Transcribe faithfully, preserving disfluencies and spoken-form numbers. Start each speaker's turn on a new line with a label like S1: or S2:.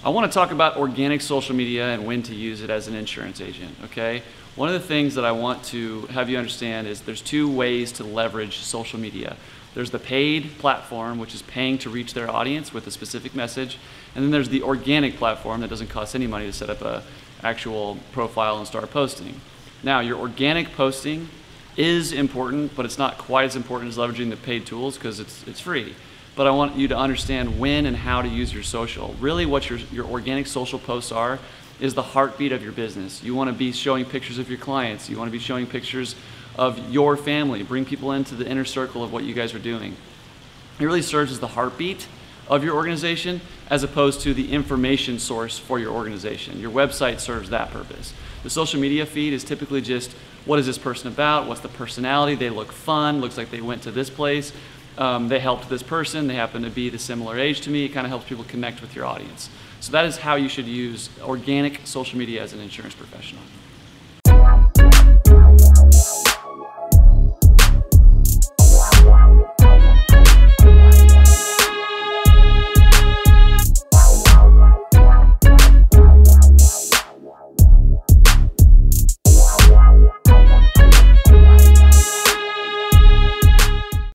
S1: I want to talk about organic social media and when to use it as an insurance agent, okay? One of the things that I want to have you understand is there's two ways to leverage social media. There's the paid platform, which is paying to reach their audience with a specific message, and then there's the organic platform that doesn't cost any money to set up a actual profile and start posting. Now, your organic posting is important, but it's not quite as important as leveraging the paid tools because it's, it's free. But I want you to understand when and how to use your social. Really what your, your organic social posts are is the heartbeat of your business. You want to be showing pictures of your clients. You want to be showing pictures of your family. Bring people into the inner circle of what you guys are doing. It really serves as the heartbeat of your organization as opposed to the information source for your organization. Your website serves that purpose. The social media feed is typically just, what is this person about? What's the personality? They look fun. Looks like they went to this place. Um, they helped this person, they happen to be the similar age to me. It kind of helps people connect with your audience. So that is how you should use organic social media as an insurance professional.